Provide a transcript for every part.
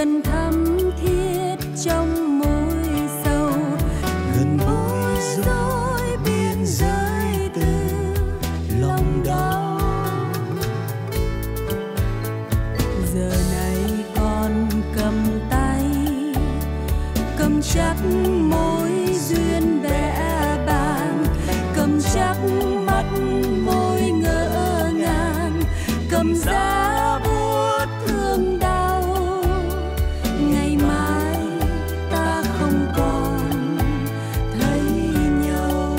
gần thắm thiết trong mối sâu, gần bối rối biên giới từ lòng đau. Giờ này con cầm tay, cầm chắc mối duyên vẽ bàng, cầm chắc mắt môi ngỡ ngàng, cầm giá buốt thương đau. Ngày mai ta không còn thấy nhau.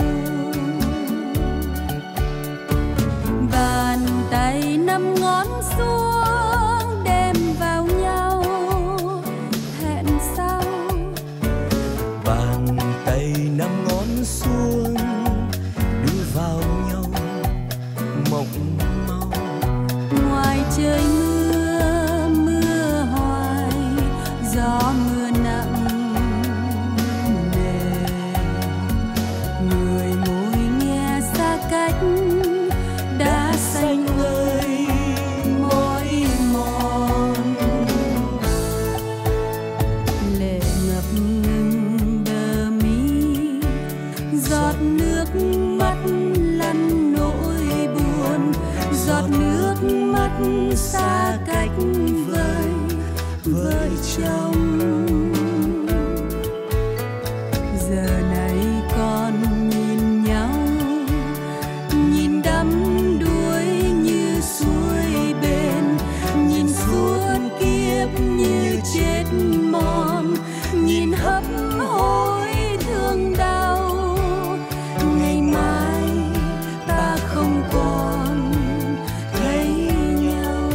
Bàn tay năm ngón xuống đêm vào nhau, hẹn sau. Bàn tay năm ngón xuống đưa vào nhau mộng mau. Ngoài trời mưa, mưa hoài, gió mưa nặng nề. Người môi nghe xa cách, đã xanh ơi mỏi mòn. Lệ ngập ngừng bờ mi, giọt nước mắt lăn nỗi buồn, giọt nước mắt xa cách vời vợ chồng. Giờ này con nhìn nhau, nhìn đắm đuối như suối bền, nhìn suốt kiếp như chết mòn, nhìn hấp hối thương đau. Ngày mai ta không còn thấy nhau.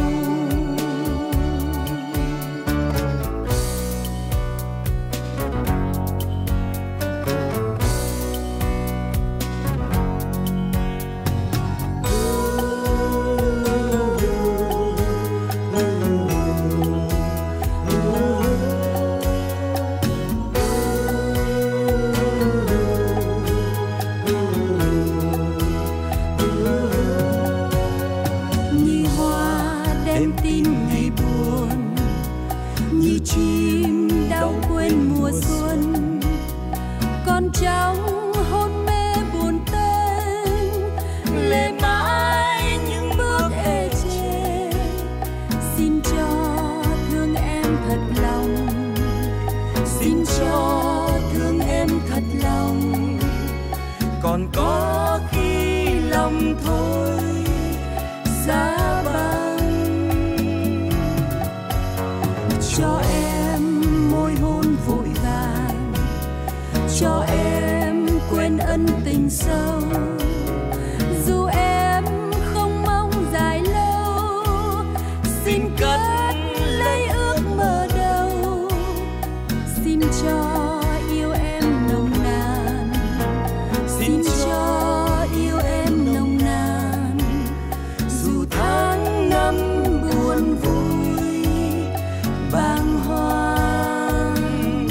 Như hoa đem tin ngày buồn, như chim đau quên mùa xuân. Con trong hôn mê buồn tênh, lệ mãi những bước ê chề. Xin cho thương em thật lòng, xin cho thương em thật lòng. Còn có khi lòng thôi Giá băng cho em môi hôn vội vàng, cho em quên ân tình sâu. Dù em không mong dài lâu, xin cất lấy ước mơ đầu. Xin cho yêu em nồng nàn, xin cho yêu em nồng nàn. Dù tháng năm buồn vui bàng hoàng,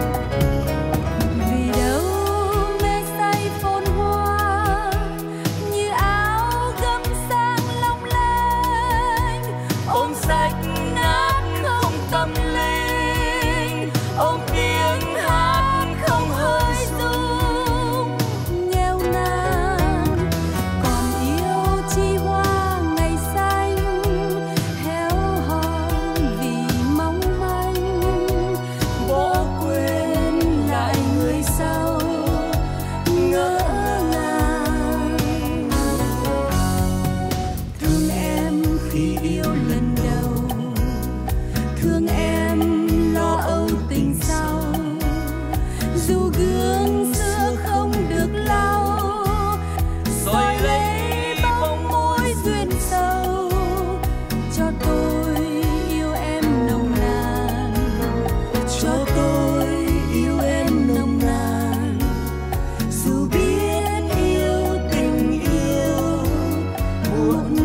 vì đâu mê say phồn hoa như áo gấm sang long lanh. ôm sách ngát không tâm linh, ôm tiếng hát không hơi Dung nghèo nàn, còn yêu chi hoa ngày xanh, héo hon vì mong manh. Bỏ quên lại người sau ngỡ ngàng. Thương em khi yêu lần đầu, thương em lo âu tình sau. Dù gương xưa không được lau, soi lấy bóng môi duyên sâu. Cho tôi yêu em nồng nàn, cho tôi yêu em nồng nàn. Dù biết yêu tình yêu muộn